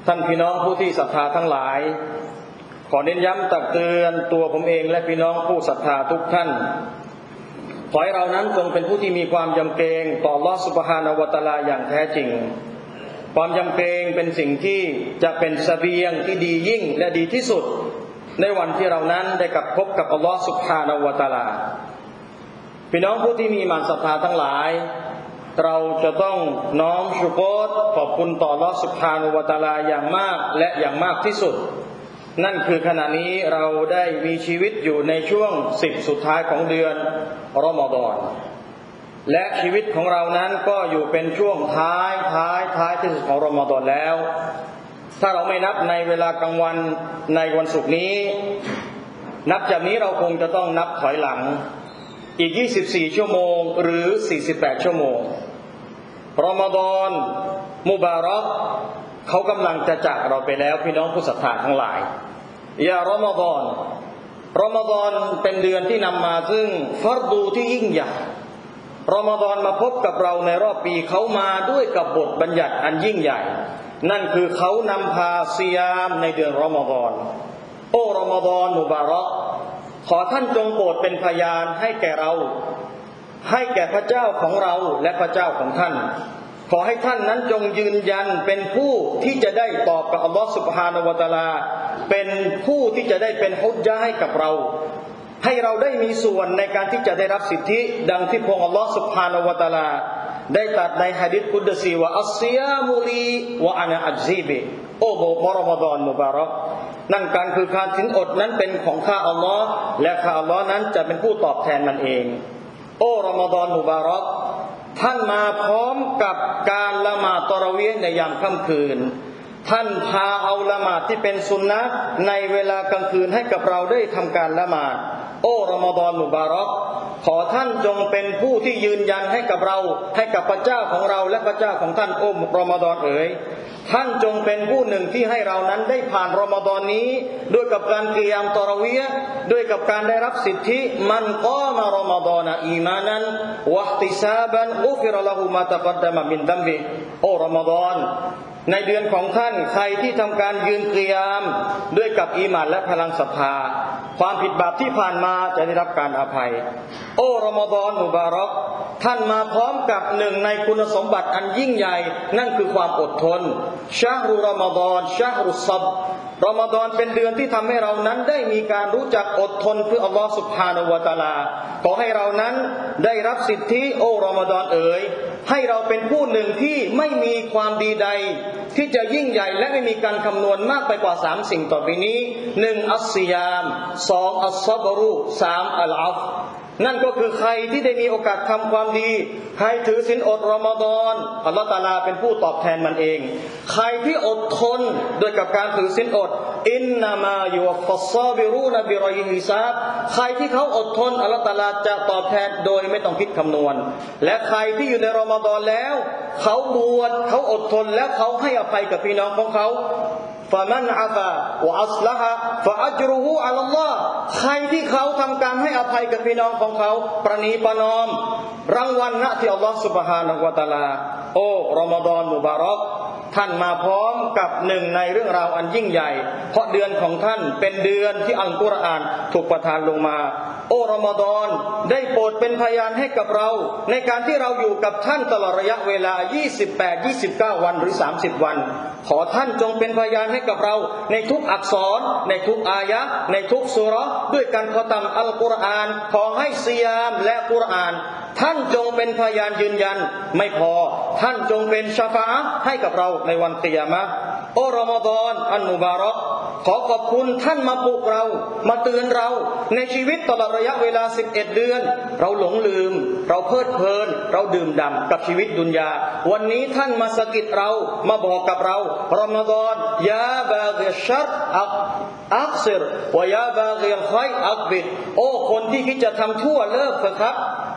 ท่านพี่น้องผู้ที่ศรัทธาทั้งหลายขอเน้นย้ำตักเตือนตัวผมเองและพี่น้องผู้ศรัทธาทุกท่านขอให้เรานั้นจงเป็นผู้ที่มีความยำเกรงต่ออัลเลาะห์ซุบฮานะฮูวะตะอาลาอย่างแท้จริงความยำเกรงเป็นสิ่งที่จะเป็นเสบียงที่ดียิ่งและดีที่สุดในวันที่เรานั้นได้กลับพบกับอัลเลาะห์ซุบฮานะฮูวะตะอาลาพี่น้องผู้ที่มีมารศรัทธาทั้งหลายเราจะต้องน้อมชุกรขอบคุณต่ออัลเลาะห์ซุบฮานะฮูวะตะอาลาอย่างมากและอย่างมากที่สุดนั่นคือขณะนี้เราได้มีชีวิตอยู่ในช่วง10สุดท้ายของเดือนรอมฎอนและชีวิตของเรานั้นก็อยู่เป็นช่วงท้ายที่สุดของรอมฎอนแล้วถ้าเราไม่นับในเวลากลางวันในวันศุกร์นี้นับจากนี้เราคงจะต้องนับถอยหลังอีก24ชั่วโมงหรือ48ชั่วโมงรอมฎอนมุบารักเขากำลังจะจากเราไปแล้วพี่น้องผู้ศรัทธาทั้งหลายยารอมฎอนเป็นเดือนที่นำมาซึ่งฟัรดูที่ยิ่งใหญ่รอมฎอนมาพบกับเราในรอบปีเขามาด้วยกับบทบัญญัติอันยิ่งใหญ่นั่นคือเขานำพาซิยามในเดือนรอมฎอนโอ้รอมฎอนมุบารักขอท่านจงโปรดเป็นพยานให้แก่เราให้แก่พระเจ้าของเราและพระเจ้าของท่านขอให้ท่านนั้นจงยืนยันเป็นผู้ที่จะได้ตอบกับอัลลอฮฺซุบฮานะฮูวะตะอาลาเป็นผู้ที่จะได้เป็นฮุจญะห์ให้กับเราให้เราได้มีส่วนในการที่จะได้รับสิทธิดังที่พระองค์อัลลอฮฺซุบฮานะฮูวะตะอาลาได้ตรัสในหะดีษกุดซีว่าอัศซิยามุลีวะอะนะอัจซีบิโอ้โหรอมฎอนมุบารักนั่นการคือการสินอดนั้นเป็นของข้าอัลลอฮ์และข้าอัลลอฮ์นั้นจะเป็นผู้ตอบแทนมันเองโอ้รอมฎอนมุบารักท่านมาพร้อมกับการละหมาดตะเราะวีฮ์ในยามค่ำคืนท่านพาเอาละหมาดที่เป็นสุนนะห์ในเวลากลางคืนให้กับเราได้ทำการละหมาดโอ้รอมฎอนมุบารักขอท่านจงเป็นผู้ที่ยืนยันให้กับเราให้กับพระเจ้าของเราและพระเจ้าของท่านโอ้รอมฎอนเอ๋ยท่านจงเป็นผู้หนึ่งที่ให้เรานั้นได้ผ่านรอมฎอนนี้ด้วยกับการกิยามตะเราะวีฮ์ด้วยกับการได้รับสิทธิมันกามะรอมฎอนอีมานันวะอิห์ติซาบันอุฟิรละฮูมาตะกัดดะมะมินดัมบิโอ้รอมฎอนในเดือนของท่านใครที่ทำการยืนกิยามด้วยกับอีหม่านและพลังศรัทธาความผิดบาปที่ผ่านมาจะได้รับการอภัยโอ้รอมฎอนมุบารักท่านมาพร้อมกับหนึ่งในคุณสมบัติอันยิ่งใหญ่นั่นคือความอดทนชะฮรุรอมฎอนชะฮรุศบรอมฎอนเป็นเดือนที่ทำให้เรานั้นได้มีการรู้จักอดทนเพื่ออัลลอฮฺซุบฮานะฮูวะตะอาลาขอให้เรานั้นได้รับสิทธิโอ้รอมฎอนเอ๋ยให้เราเป็นผู้หนึ่งที่ไม่มีความดีใดที่จะยิ่งใหญ่และไม่มีการคำนวณมากไปกว่า3สิ่งต่อไปนี้1อัศซิยาม2อัศซับรุ3อัลอัฟนั่นก็คือใครที่ได้มีโอกาสทำความดีใครถือศีลอดรอมฎอนอัลเลาะห์ตะอาลาเป็นผู้ตอบแทนมันเองใครที่อดทนด้วยกับการถือศีลอดอินนามายุวัฟฟัสซาบิรูนบิรอยฮิซาบใครที่เขาอดทนอัลเลาะห์ตะอาลาจะตอบแทนโดยไม่ต้องคิดคำนวณและใครที่อยู่ในรอมฎอนแล้วเขาบวชเขาอดทนแล้วเขาให้อภัยกับพี่น้องของเขาฟะมันอาฟาวะอัศละฮะฟะอัจรุฮูอะลัลลอฮ์ใครที่เขาทำการให้อภัยกับพี่น้องของเขาประนีประนอมรางวัลณที่อัลลอฮ์ซุบฮานะฮูวะตะอาลาโอ้รอมฎอนมุบารักท่านมาพร้อมกับหนึ่งในเรื่องราวอันยิ่งใหญ่เพราะเดือนของท่านเป็นเดือนที่อัลกุรอานถูกประทานลงมาโอ้รอมฎอนได้โปรดเป็นพยานให้กับเราในการที่เราอยู่กับท่านตลอดระยะเวลา28-29 วันหรือ30วันขอท่านจงเป็นพยานให้กับเราในทุกอักษรในทุกอายะห์ในทุกซูเราะห์ด้วยการขอตามอัลกุรอานขอให้ซิยามและกุรอานท่านจงเป็นพยานยืนยันไม่พอท่านจงเป็นชะฟาอะห์ให้กับเราในวันกิยามะห์โอ้รอมฎอนอันมุบารักขอขอบคุณท่านมาปลุกเรามาเตือนเราในชีวิตตลอดระยะเวลา11เดือนเราหลงลืมเราเพลิดเพลินเราดื่มด่ำกับชีวิตดุนยาวันนี้ท่านมาสะกิดเรามาบอกกับเรารอมฎอนยาบากิชัรอักซิรวะยาบากิลค็อยรอักบิดโอ้คนที่คิดจะทำชั่วเลิกเถอะครับ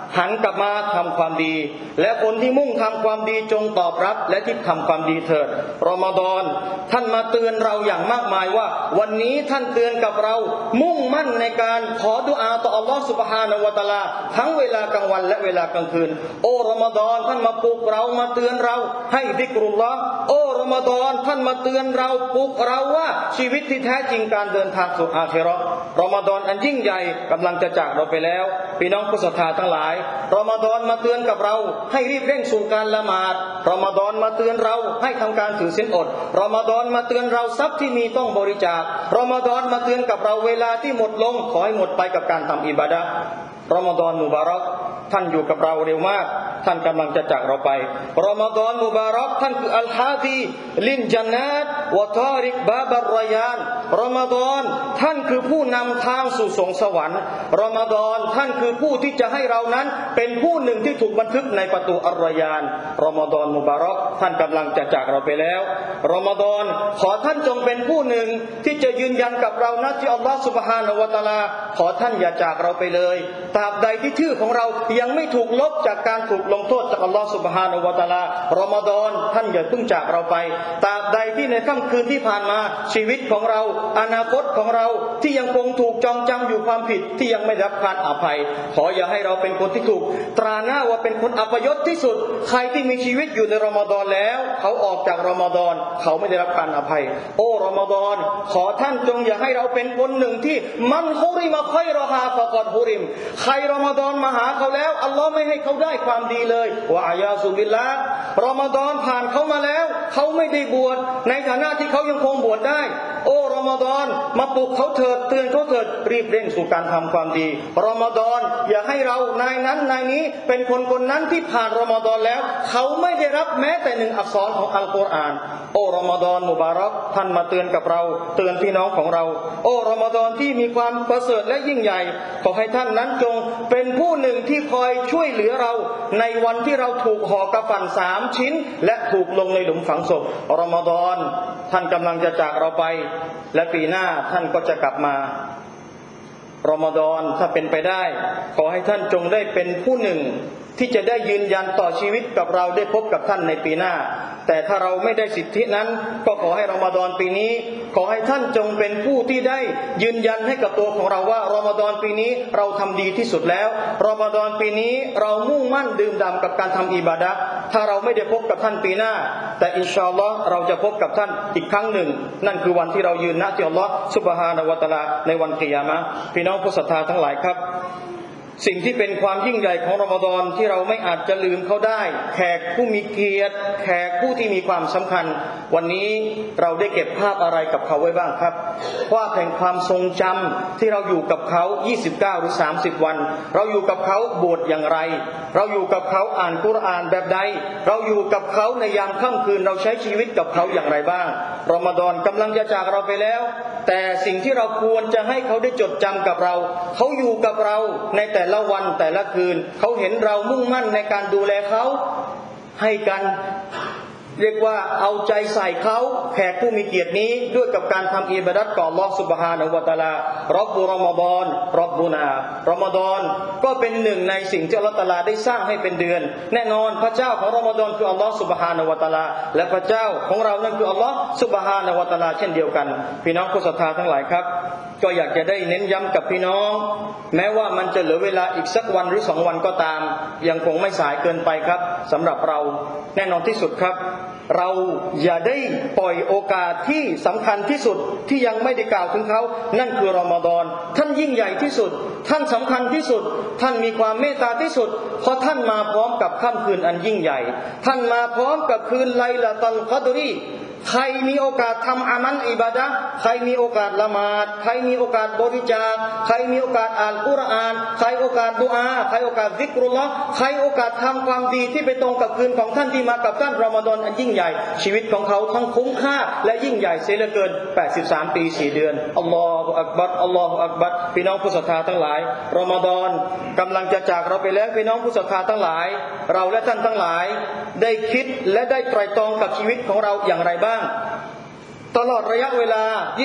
หันกลับมาทำความดีและคนที่มุ่งทำความดีจงตอบรับและที่ทำความดีเถิดรอมฎอนท่านมาเตือนเราอย่างมากมายว่าวันนี้ท่านเตือนกับเรามุ่งมั่นในการขอดุอาต่ออัลลอฮฺซุบฮานะฮูวะตะอาลาทั้งเวลากลางวันและเวลากลางคืนโอ้รอมฎอนท่านมาปลุกเรามาเตือนเราให้ซิกรุลลอฮ์โอ้รอมฎอนท่านมาเตือนเราปลุกเราว่าชีวิตที่แท้จริงการเดินทางสู่อาคิเราะห์รอมฎอนอันยิ่งใหญ่กำลังจะจากเราไปแล้วพี่น้องผู้ศรัทธาทั้งหลายรอมฎอนมาเตือนกับเราให้รีบเร่งสู่การละหมาดรอมฎอนมาเตือนเราให้ทำการถือศีลอดรอมฎอนมาเตือนเราทรัพย์ที่มีต้องบริจาครอมฎอนมาเตือนกับเราเวลาที่หมดลงขอให้หมดไปกับการทำอิบาดะห์รอมฎอนมุบารักท่านอยู่กับเราเร็วมากท่านกำลังจะจากเราไปรอมฎอนมุบารักท่านคืออัลฮาดีลินจันนัตวะตาริกบาบัรรอยานรอมฎอนท่านคือผู้นำทางสู่สวงสวรรค์รอมฎอนท่านคือผู้ที่จะให้เรานั้นเป็นผู้หนึ่งที่ถูกบันทึกในประตูอัรรอยานรอมฎอนมุบารักท่านกำลังจะจากเราไปแล้วรอมฎอนขอท่านจงเป็นผู้หนึ่งที่จะยืนยันกับเรานะที่อัลลอฮฺซุบฮานะฮูวะตะอาลาขอท่านอย่าจากเราไปเลยตราบใดที่ชื่อของเรายังไม่ถูกลบจากการถูกลงโทษจากอัลลอฮฺซุบฮานะฮูวะตะอาลารอมฎอนท่านอย่าเพิ่งจากเราไปตราบใดที่ในค่ำคืนที่ผ่านมาชีวิตของเราอนาคตของเราที่ยังคงถูกจองจำอยู่ความผิดที่ยังไม่ได้รับการอภัยขออย่าให้เราเป็นคนที่ถูกตราหน้าว่าเป็นคนอัปยศที่สุดใครที่มีชีวิตอยู่ในรอมฎอนแล้วเขาออกจากรอมฎอนเขาไม่ได้รับการอภัยโอ้รอมฎอนขอท่านจงอย่าให้เราเป็นคนหนึ่งที่มันฮุริมะค็อยรอฮาฟะกอดฮุริมใครรอมฎอนมาหาเขาแล้วอัลลอฮ์ไม่ให้เขาได้ความดีเลยวะอายาซุบิลละรอมฎอนผ่านเขามาแล้วเขาไม่ได้บวชในฐานะที่เขายังคงบวชได้โอ้รอมฎอนมาปลุกเขาเถิดเตือนเขาเถิดรีบเร่งสู่การทำความดีรอมฎอนอย่าให้เรานายนั้นนายนี้เป็นคนคนนั้นที่ผ่านรอมฎอนแล้วเขาไม่ได้รับแม้แต่หนึ่งอักษรของอัลกุรอานโอ้รอมฎอนมุบารักท่านมาเตือนกับเราเตือนพี่น้องของเราโอ้รอมฎอนที่มีความประเสริฐและยิ่งใหญ่ขอให้ท่านนั้นจงเป็นผู้หนึ่งที่คอยช่วยเหลือเราในวันที่เราถูกห่อกำฟัน3 ชิ้นและถูกลงในหลุมฝังศพรอมฎอนท่านกำลังจะจากเราไปและปีหน้าท่านก็จะกลับมารอมฎอนถ้าเป็นไปได้ขอให้ท่านจงได้เป็นผู้หนึ่งที่จะได้ยืนยันต่อชีวิตกับเราได้พบกับท่านในปีหน้าแต่ถ้าเราไม่ได้สิทธินั้นก็ขอให้รอมฎอนปีนี้ขอให้ท่านจงเป็นผู้ที่ได้ยืนยันให้กับตัวของเราว่ารอมฎอนปีนี้เราทำดีที่สุดแล้วรอมฎอนปีนี้เรามุ่งมั่นดื่มด่ำกับการทำอิบาดะห์ถ้าเราไม่ได้พบกับท่านปีหน้าแต่อินชาอัลลอฮ์เราจะพบกับท่านอีกครั้งหนึ่งนั่นคือวันที่เรายืนณที่อัลลอฮ์ซุบฮานะฮูวะตะอาลาในวันกิยามะห์พี่น้องผู้ศรัทธาทั้งหลายครับสิ่งที่เป็นความยิ่งใหญ่ของรอมฎอนที่เราไม่อาจจะลืมเขาได้แขกผู้มีเกียรติแขกผู้ที่มีความสำคัญวันนี้เราได้เก็บภาพอะไรกับเขาไว้บ้างครับว่าแห่งความทรงจำที่เราอยู่กับเขา29หรือ30วันเราอยู่กับเขาบวชอย่างไรเราอยู่กับเขาอ่านกุรอานแบบใดเราอยู่กับเขาในยามค่ำคืนเราใช้ชีวิตกับเขาอย่างไรบ้างรอมฎอนกำลังจะจากเราไปแล้วแต่สิ่งที่เราควรจะให้เขาได้จดจำกับเราเขาอยู่กับเราในแต่ละวันแต่ละคืนเขาเห็นเรามุ่งมั่นในการดูแลเขาให้กันเรียกว่าเอาใจใส่เขาแขกผู้มีเกียรตินี้ด้วยกับการทำอิบาดัตต่ออัลเลาะห์ซุบฮานะฮูวะตะอาลารอบบุรอมฎอนรอบบุนารอมฎอนก็เป็นหนึ่งในสิ่งที่อัลเลาะห์ตะอาลาได้สร้างให้เป็นเดือนแน่นอนพระเจ้าของรอมฎอนคืออัลเลาะห์ซุบฮานะฮูวะตะอาลาและพระเจ้าของเรานั้นคืออัลเลาะห์ซุบฮานะฮูวะตะอาลาเช่นเดียวกันพี่น้องผู้ศรัทธาทั้งหลายครับก็อยากจะได้เน้นย้ำกับพี่น้องแม้ว่ามันจะเหลือเวลาอีกสักวันหรือ2 วันก็ตามยังคงไม่สายเกินไปครับสำหรับเราแน่นอนที่สุดครับเราอย่าได้ปล่อยโอกาสที่สำคัญที่สุดที่ยังไม่ได้กล่าวถึงเขานั่นคือรอมฎอนท่านยิ่งใหญ่ที่สุดท่านสำคัญที่สุดท่านมีความเมตตาที่สุดเพราะท่านมาพร้อมกับค่ำคืนอันยิ่งใหญ่ท่านมาพร้อมกับคืนไลลาตุลกอดรีใครมีโอกาสทำอามัลอิบาดะห์ใครมีโอกาสละหมาดใครมีโอกาสบริจาคใครมีโอกาสอ่านกุรอานใครโอกาสดุอาใครโอกาสซิกรุลลอฮ์ใครโอกาสทำความดีที่ไปตรงกับคืนของท่านที่มากับท่านรอมฎอนอันยิ่งใหญ่ชีวิตของเขาทั้งคุ้มค่าและยิ่งใหญ่เสียเหลือเกิน83 ปี 4 เดือนอัลลอฮฺอักบัรอัลลอฮฺอักบัรพี่น้องผู้ศรัทธาทั้งหลายรอมฎอนกำลังจะจากเราไปแล้วพี่น้องผู้ศรัทธาทั้งหลายเราและท่านทั้งหลายได้คิดและได้ไตร่ตรองกับชีวิตของเราอย่างไรบ้างตลอดระยะเวลา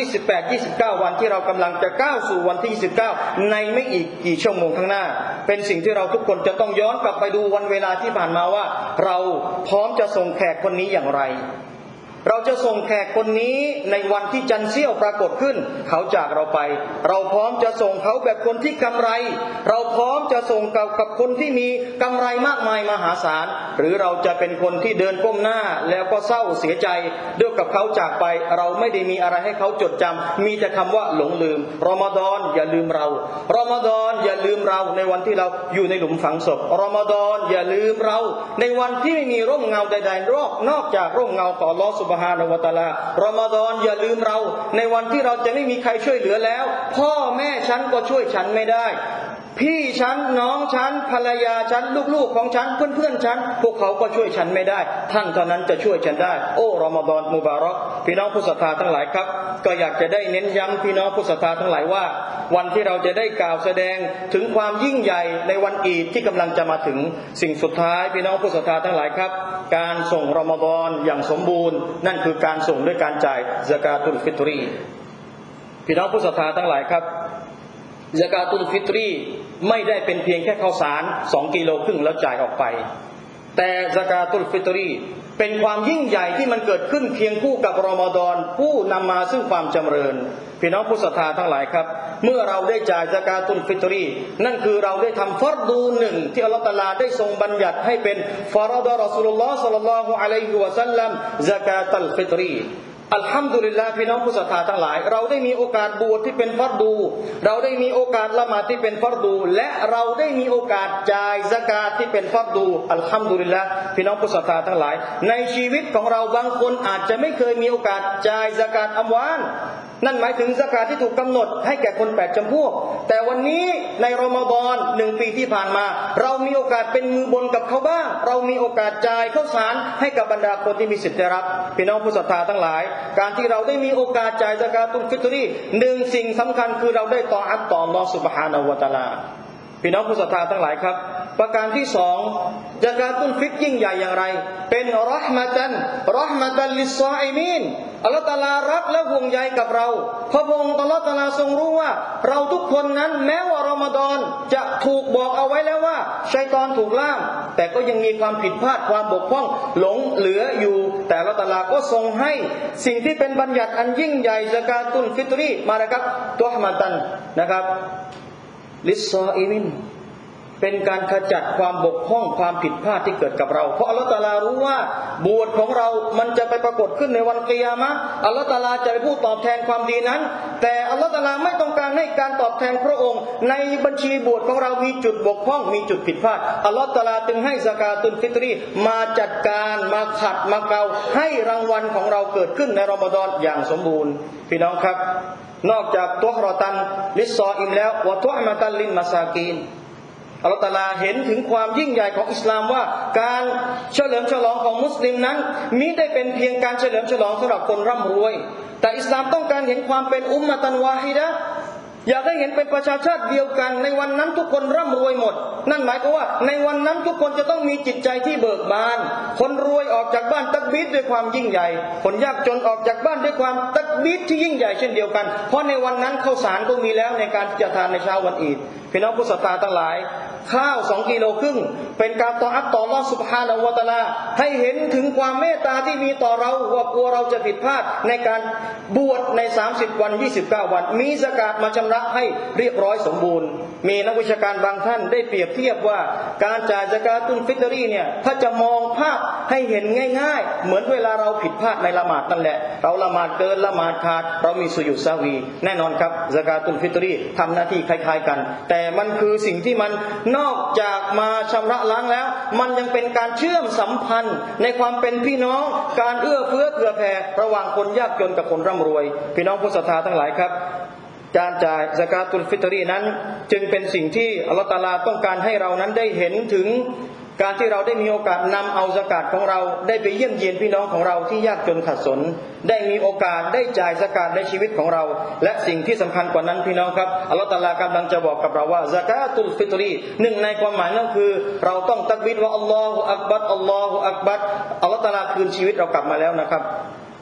28-29 วันที่เรากำลังจะก้าวสู่วันที่ 29 ในไม่อีกกี่ชั่วโมงข้างหน้าเป็นสิ่งที่เราทุกคนจะต้องย้อนกลับไปดูวันเวลาที่ผ่านมาว่าเราพร้อมจะส่งแขกคนนี้อย่างไรเราจะส่งแขกคนนี้ในวันที่จันทร์เสี้ยวปรากฏขึ้นเขาจากเราไปเราพร้อมจะส่งเขาแบบคนที่กำไรเราพร้อมจะส่งกับคนที่มีกำไรมากมายมหาศาลหรือเราจะเป็นคนที่เดินก้มหน้าแล้วก็เศร้าเสียใจด้วยกับเขาจากไปเราไม่ได้มีอะไรให้เขาจดจำมีแต่คำว่าหลงลืมรอมฎอนอย่าลืมเรารอมฎอนอย่าลืมเราในวันที่เราอยู่ในหลุมฝังศพรอมฎอนอย่าลืมเราในวันที่ไม่มีร่มเงาใดๆนอกจากร่มเงาของอัลเลาะห์ซุบฮานะฮูวะตะอาลารอมฎอนอย่าลืมเราในวันที่เราจะไม่มีใครช่วยเหลือแล้วพ่อแม่ฉันก็ช่วยฉันไม่ได้พี่ฉันน้องฉันภรรยาฉันลูกๆของฉันเพื่อนๆฉันพวกเขาก็ช่วยฉันไม่ได้ท่านเท่านั้นจะช่วยฉันได้โอ้รอมฎอนมุบารักพี่น้องผู้ศรัทธาทั้งหลายครับก็อยากจะได้เน้นย้ำพี่น้องผู้ศรัทธาทั้งหลายว่าวันที่เราจะได้กล่าวแสดงถึงความยิ่งใหญ่ในวันอีดที่กำลังจะมาถึงสิ่งสุดท้ายพี่น้องผู้ศรัทธาทั้งหลายครับการส่งรอมฎอนอย่างสมบูรณ์นั่นคือการส่งด้วยการจ่ายซะกาตุลฟิตรีพี่น้องผู้ศรัทธาทั้งหลายครับซะกาตุลฟิตรีไม่ได้เป็นเพียงแค่ข้าวสาร2 กิโลครึ่งแล้วจ่ายออกไปแต่ซะกาตุลฟิตรีเป็นความยิ่งใหญ่ที่มันเกิดขึ้นเคียงคู่กับรอมฎอนผู้นำมาซึ่งความจำเริญพี่น้องผู้ศรัทธาทั้งหลายครับเมื่อเราได้จ่ายซะกาตุลฟิตรีนั่นคือเราได้ทำฟัรดูหนึ่งที่อัลเลาะห์ตะอาลาได้ทรงบัญญัติให้เป็นฟารฎอรอซูลุลลอฮ์ศ็อลลัลลอฮุอะลัยฮิวะซัลลัมซะกาตุลฟิตรีอัลฮัมดุลิลลาห์พี่น้องผู้ศรัทธาทั้งหลายเราได้มีโอกาสบวชที่เป็นฟัรดูเราได้มีโอกาสละหมาดที่เป็นฟัรดูและเราได้มีโอกาสจ่ายซะกาตที่เป็นฟัรดูอัลฮัมดุลิลลาห์พี่น้องผู้ศรัทธาทั้งหลายในชีวิตของเราบางคนอาจจะไม่เคยมีโอกาสจ่ายซะกาตอัมวาลนั่นหมายถึงซะกาตที่ถูกกำหนดให้แก่คน8 จำพวกแต่วันนี้ในรอมฎอน1 ปีที่ผ่านมาเรามีโอกาสเป็นมือบนกับเขาบ้างเรามีโอกาสจ่ายข้าวสารให้กับบรรดาคนที่มีสิทธิ์ได้รับพี่น้องผู้ศรัทธาทั้งหลายการที่เราได้มีโอกาสจ่ายซะกาตุลฟิตรีหนึ่งสิ่งสำคัญคือเราได้ตออัตต่ออัลเลาะห์ซุบฮานะฮูวะตะอาลาพี่น้องผู้ศรัทธาทั้งหลายครับประการที่2ซะกาตุลฟิตรยิ่งใหญ่อย่างไรเป็นเราะห์มะตันลิศศออิมีนอัลเลาะห์ตะอาลารักและห่วงใยกับเราพระองค์อัลเลาะห์ตะอาลาทรงรู้ว่าเราทุกคนนั้นแม้ว่ารอมฎอนจะถูกบอกเอาไว้แล้วว่าชัยฏอนถูกล่ามแต่ก็ยังมีความผิดพลาดความบกพร่องหลงเหลืออยู่แต่อัลเลาะห์ตะอาลาก็ทรงให้สิ่งที่เป็นบัญญัติอันยิ่งใหญ่ซะกาตุลฟิตรีมานะครับตัวเราะห์มะตันนะครับลิศศออิมีนเป็นการขจัดความบกพร่องความผิดพลาดที่เกิดกับเราเพราะอัลเลาะห์ตะอาลารู้ว่าบวชของเรามันจะไปปรากฏขึ้นในวันกิยามะห์อัลเลาะห์ตะอาลาจะเป็นผู้ตอบแทนความดีนั้นแต่อัลเลาะห์ตะอาลาไม่ต้องการให้การตอบแทนพระองค์ในบัญชีบวชของเรามีจุดบกพร่องมีจุดผิดพลาดอัลเลาะห์ตะอาลาจึงให้ซะกาตุลฟิตรีมาจัดการมาขัดมาเกลาให้รางวัลของเราเกิดขึ้นในรอมฎอนอย่างสมบูรณ์พี่น้องครับนอกจากตัวเราะตันลิศศออิมแล้ววะตุอ์มะตันลิลมะซากีนอัลเลาะห์ตะอาลาเห็นถึงความยิ่งใหญ่ของอิสลามว่าการเฉลิมฉลองของมุสลิมนั้นมิได้เป็นเพียงการเฉลิมฉลองสำหรับคนร่ำรวยแต่อิสลามต้องการเห็นความเป็นอุมมะตันวาฮิดะห์อยากให้เห็นเป็นประชาชาติเดียวกันในวันนั้นทุกคนร่ำรวยหมดนั่นหมายความว่าในวันนั้นทุกคนจะต้องมีจิตใจที่เบิกบานคนรวยออกจากบ้านตักบีรด้วยความยิ่งใหญ่คนยากจนออกจากบ้านด้วยความตักบีรที่ยิ่งใหญ่เช่นเดียวกันเพราะในวันนั้นข้าวสารก็มีแล้วในการที่จะทานในเช้าวันอีดพี่น้องผู้ศรัทธาทั้งหลายข้าว2 กิโลครึ่งเป็นการตออัตต่ออัลเลาะห์ซุบฮานะฮูวะตะอาลาให้เห็นถึงความเมตตาที่มีต่อเราว่ากลัวเราจะผิดพลาดในการบวชใน30 วัน29 วันมีซะกาตมาชำระให้เรียบร้อยสมบูรณ์มีนักวิชาการบางท่านได้เปรียบเทียบว่าการจ่ายซะกาตุลฟิตรีเนี่ยถ้าจะมองภาพให้เห็นง่ายๆเหมือนเวลาเราผิดพลาดในละหมาดนั่นแหละเราละหมาดเกินละหมาดขาดเรามีสุญูดซะวีแน่นอนครับซะกาตุลฟิตรีทำหน้าที่คล้ายๆกันแต่มันคือสิ่งที่มันนอกจากมาชำระล้างแล้วมันยังเป็นการเชื่อมสัมพันธ์ในความเป็นพี่น้องการเอื้อเฟื้อเผื่อแผ่ระหว่างคนยากจนกับคนร่ำรวยพี่น้องผู้ศรัทธาทั้งหลายครับการจ่ายซะกาตุลฟิตรีนั้นจึงเป็นสิ่งที่อัลเลาะห์ตะอาลาต้องการให้เรานั้นได้เห็นถึงการที่เราได้มีโอกาสนำเอาซะกาตของเราได้ไปเยี่ยมเยียนพี่น้องของเราที่ยากจนขัดสนได้มีโอกาสได้จ่ายซะกาตในชีวิตของเราและสิ่งที่สำคัญกว่านั้นพี่น้องครับอัลเลาะห์ตะอาลากำลังจะบอกกับเราว่าซะกาตุลฟิตรีหนึ่งในความหมายนั่นคือเราต้องตักบีรว่าอัลลอฮุอักบัรอัลลอฮุอักบัรอัลเลาะห์ตะอาลาคืนชีวิตเรากลับมาแล้วนะครับ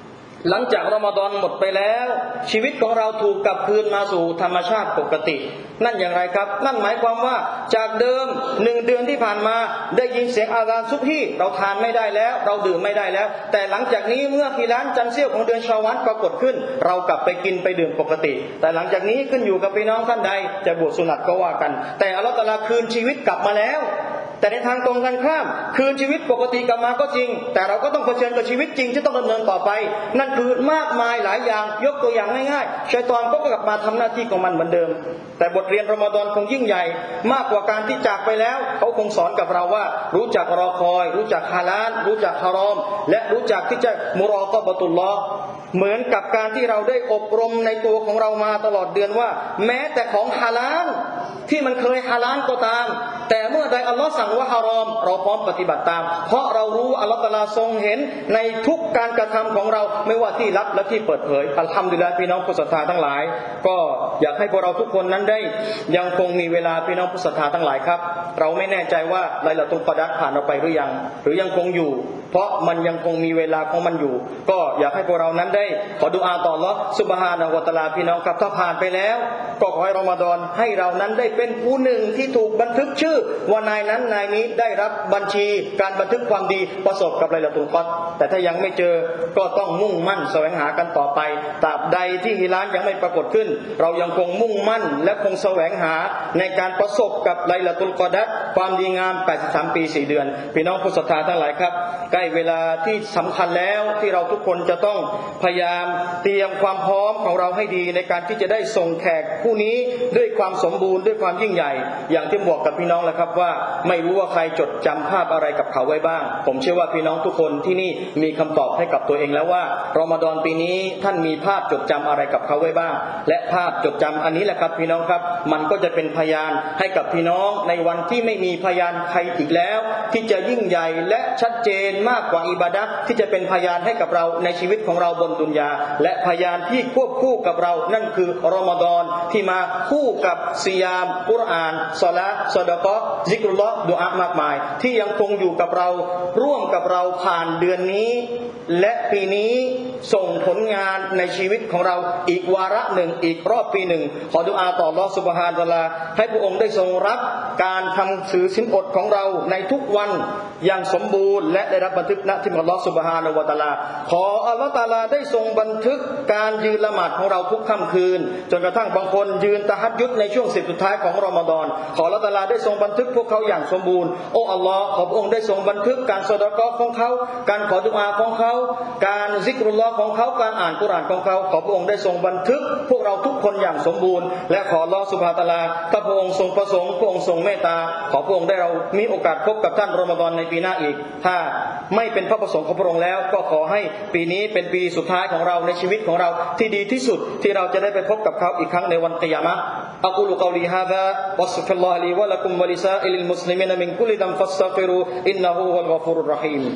หลังจากรอมฎอนหมดไปแล้วชีวิตของเราถูกกลับคืนมาสู่ธรรมชาติปกตินั่นอย่างไรครับนั่นหมายความว่าจากเดิม1 เดือนที่ผ่านมาได้ยินเสียงอาซานซุบฮีเราทานไม่ได้แล้วเราดื่มไม่ได้แล้วแต่หลังจากนี้เมื่อฮิลาลจันทร์เสี้ยวของเดือนชาววัลปรากฏขึ้นเรากลับไปกินไปดื่มปกติแต่หลังจากนี้ขึ้นอยู่กับพี่น้องท่านใดจะบวชสุนัตก็ว่ากันแต่อัลเลาะห์ตะอาลาคืนชีวิตกลับมาแล้วแต่ในทางตรงกันข้ามคืนชีวิตปกติกลับมาก็จริงแต่เราก็ต้องเผชิญกับชีวิตจริงที่ต้องดำเนินต่อไปนั่นคือมากมายหลายอย่างยกตัวอย่างง่ายๆชัยฏอนก็กลับมาทำหน้าที่ของมันเหมือนเดิมแต่บทเรียนรอมฎอนคงยิ่งใหญ่มากกว่าการที่จากไปแล้วเขาคงสอนกับเราว่ารู้จักรอคอยรู้จักฮาลาลรู้จักฮารอมและรู้จักที่จะมุรอกะบะตุลลอฮ์เหมือนกับการที่เราได้อบรมในตัวของเรามาตลอดเดือนว่าแม้แต่ของฮาลาลที่มันเคยฮาลาลก็ตามแต่เมื่อใดอัลลอฮ์สั่งว่าฮารอมเราพร้อมปฏิบัติตามเพราะเรารู้อัลลอฮ์ตะอาลาทรงเห็นในทุกการกระทำของเราไม่ว่าที่ลับและที่เปิดเผยอัลฮัมดุลิลลาห์พี่น้องผู้ศรัทธาทั้งหลายก็อยากให้พวกเราทุกคนนั้นได้ยังคงมีเวลาพี่น้องผู้ศรัทธาทั้งหลายครับเราไม่แน่ใจว่าไลลาตุลกอดรผ่านเราไปหรือยังหรือยังคงอยู่เพราะมันยังคงมีเวลาของมันอยู่ก็อยากให้พวกเรานั้นได้ขอดุอาต่ออัลเลาะห์ซุบฮานะฮูวะตะอาลาพี่น้องครับถ้าผ่านไปแล้วก็ขอให้รอมฎอนให้เรานั้นได้เป็นผู้หนึ่งที่ถูกบันทึกชื่อว่านายนั้นนายนี้ได้รับบัญชีการบันทึกความดีประสบกับไลลาตุลกอดรแต่ถ้ายังไม่เจอก็ต้องมุ่งมั่นแสวงหากันต่อไปตราบใดที่ฮิลาลยังไม่ปรากฏขึ้นเรายังคงมุ่งมั่นและคงแสวงหาในการประสบกับไลลาตุลกอดรความดีงาม83 ปี 4 เดือนพี่น้องผู้ศรัทธาทั้งหลายครับใกล้เวลาที่สำคัญแล้วที่เราทุกคนจะต้องพยายามเตรียมความพร้อมของเราให้ดีในการที่จะได้ส่งแขกผู้นี้ด้วยความสมบูรณ์ด้วยความยิ่งใหญ่อย่างที่บอกกับพี่น้องแล้วครับว่าไม่รู้ว่าใครจดจำภาพอะไรกับเขาไว้บ้างผมเชื่อว่าพี่น้องทุกคนที่นี่มีคำตอบให้กับตัวเองแล้วว่ารอมฎอนปีนี้ท่านมีภาพจดจำอะไรกับเขาไว้บ้างและภาพจดจำอันนี้แหละครับพี่น้องครับมันก็จะเป็นพยานให้กับพี่น้องในวันที่ไม่มีพยานใครอีกแล้วที่จะยิ่งใหญ่และชัดเจนมากกว่าอิบาดะห์ที่จะเป็นพยานให้กับเราในชีวิตของเราบนดุนยาและพยานที่ควบคู่กับเรานั่นคือรอมฎอนที่มาคู่กับซิยามกุรอานศอลาซอดะกอฮ์ซิกรุลลอฮ์ดุอาอ์มากมายที่ยังคงอยู่กับเราร่วมกับเราผ่านเดือนนี้และปีนี้ส่งผลงานในชีวิตของเราอีกวาระหนึ่งอีกรอบปีหนึ่งขอดุอาต่ออัลเลาะห์ซุบฮานะฮูวะตะอาลาให้พระองค์ได้ทรงรับการทำถือศีลอดของเราในทุกวันอย่างสมบูรณ์และได้รับบันทึกณที่อัลเลาะห์ซุบฮานะฮูวะตะอาลาขออัลเลาะห์ตะอาลาได้ทรงบันทึกการยืนละหมาดของเราทุกค่ำคืนจนกระทั่งบางคนยืนตะฮัจญุดในช่วง10 สุดท้ายของรอมฎอนขออัลเลาะห์ตะอาลาได้ทรงบันทึกพวกเขาอย่างสมบูรณ์โอ้อัลเลาะห์ขอพระองค์ได้ทรงบันทึกการซอดะกอฮ์ของเขาการขอดุอาของเขาการซิกรุลลอฮ์ของเขาการอ่านกุรอานของเขาขอพระองค์ได้ทรงบันทึกพวกเราทุกคนอย่างสมบูรณ์และขออัลเลาะห์ซุบฮานะฮูวะตะอาลาถ้าพระองค์ทรงประสงค์พระองค์ทรงเมตตาขอพระองค์ได้เรามีโอกาสพบกับท่านรอมฎอนในปีหน้าอีกถ้าไม่เป็นพระประสงค์ของพระองค์แล้วก็ขอให้ปีนี้เป็นปีสุดท้ายของเราในชีวิตของเราที่ดีที่สุดที่เราจะได้ไปพบกับเขาอีกครั้งในวันกิยามะฮ์อะกูลุกอลีฮาซาวัสตัฆฟิรุลลอฮะลีวะละกุมวะลิซาอิลิลมุสลิมีนมินกุลิดัมฟัสตัฆฟิรูอินนะฮูวัลกอฟูรุรเราะฮีม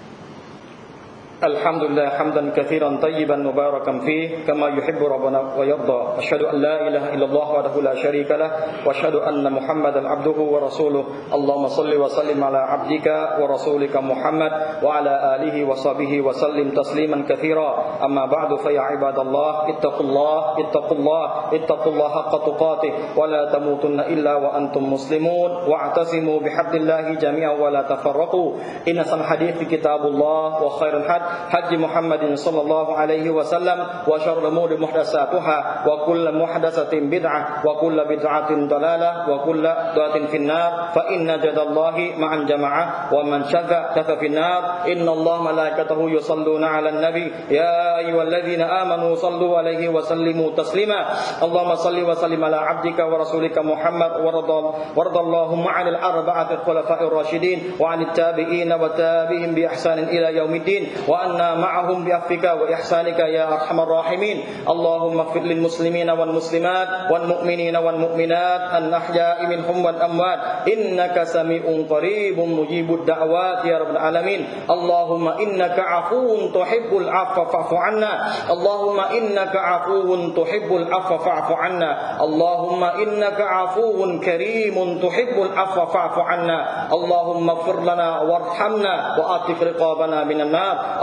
الحمد لله حمدا كثيرا طيبا مباركا فيه كما يحب ربنا ويرضى أشهد أن لا إله إلا الله وحده لا شريك له وأشهد أن محمدا عبده ورسوله اللهم صل وسلم على عبدك ورسولك محمد وعلى آله وصحبه وسلم تسليما كثيرا أما بعد فيا عباد الله اتقوا الله اتقوا الله اتقوا الله حق تقاته ولا تموتن إلا وأنتم مسلمون واعتصموا بحبل الله جميعا ولا تفرقوا إن أحسن الحديث كتاب الله وخير الحديث حج محمد صلى الله عليه وسلم وشر الأمور محدثاتها وكل محدثة بدعة وكل بدعة ضلالة وكل ضلالة في النار فإن جد الله مع الجماعة ومن شذ كث في النار إن الله ملائكته يصلون على النبي يا أيها الذين آمنوا صلوا عليه وسلموا تسليما اللهم صل وسلم على عبدك ورسولك محمد وارض اللهم عن الأربعة الخلفاء الراشدين وعن التابعين وتابعهم بإحسان إلى يوم الدين وأنا معهم بعفوك وإحسانك يا أرحم الراحمين اللهم اغفر للمسلمين والمسلمات والمؤمنين والمؤمنات الأحياء منهم والأموات إنك سميع قريب مجيب الدعوات يا رب العالمين اللهم إنك عفو تحب العفو فاعف عنا اللهم إنك عفو تحب العفو فاعف عنا اللهم إنك عفو كريم تحب العفو فاعف عنا اللهم اغفر لنا وارحمنا وأعتق رقابنا من النار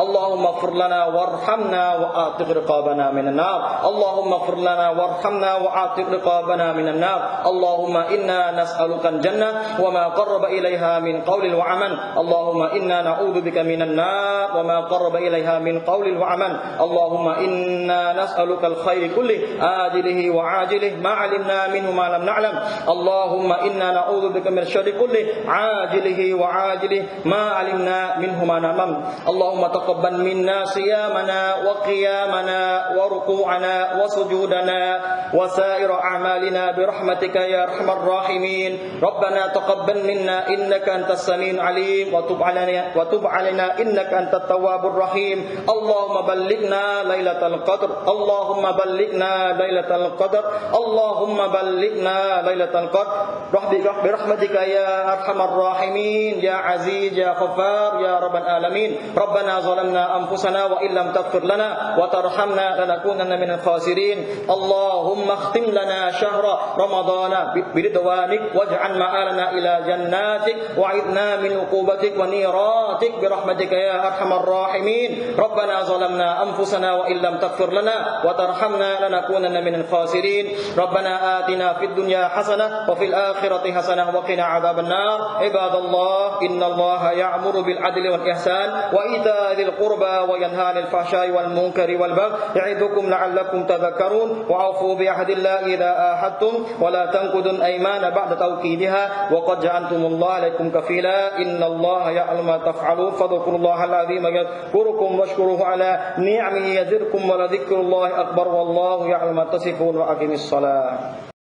اللهم اغفر لنا وارحمنا وأعتق رقابنا من النار اللهم اغفر لنا وارحمنا وأعتق رقابنا من النار اللهم إنا نسألك الجنة وما قرب إليها من قول وعمل اللهم إنا نعوذ بك من النار وما قرب إليها من قول وعمل اللهم إنا نسألك الخير كله آجله وعاجله ما علمنا منه ما لم نعلم اللهم إنا نعوذ بك من الشر كله عاجله وعاجله ما علمنا منه ما نعلم اللهم تقبل منا صيامنا وقيامنا وركوعنا وسجودنا وسائر أعمالنا برحمتك يا أرحم الراحمين ربنا تقبل منا إنك أنت السميع العليم وتب علينا إنك أنت التواب الرحيم اللهم بلغنا ليلة القدر اللهم بلغنا ليلة القدر اللهم بلغنا ليلة القدر برحمتك يا أرحم الراحمين يا عزيز يا غفار يا رب العالمين ربنا ظلمنا أنفسنا وإن لم تغفر لنا وترحمنا لنكونن من الخاسرين اللهم اختم لنا شهر رمضان برضوانك واجعل مآلنا إلى جناتك وعذنا من عقوبتك ونيراتك برحمتك يا أرحم الراحمين ربنا ظلمنا أنفسنا وإن لم تغفر لنا وترحمنا لنكونن من الخاسرين ربنا آتنا في الدنيا حسنة وفي الآخرة حسنة وقنا عذاب النار عباد الله إن الله يأمر بالعدل والإحسان وإيتاء ذي القربى وينهى عن الفحشاء والمنكر والبغي يعظكم لعلكم تذكرون وأوفوا بعهد الله إذا عاهدتم ولا تنقضوا الأيمان بعد توكيدها وقد جعلتم الله عليكم كفيلا إن الله يعلم ما تفعلون فاذكروا الله العظيم يذكركم واشكروه على نعمه يزدكم ولذكر الله أكبر والله يعلم ما تصفون وأقم الصلاة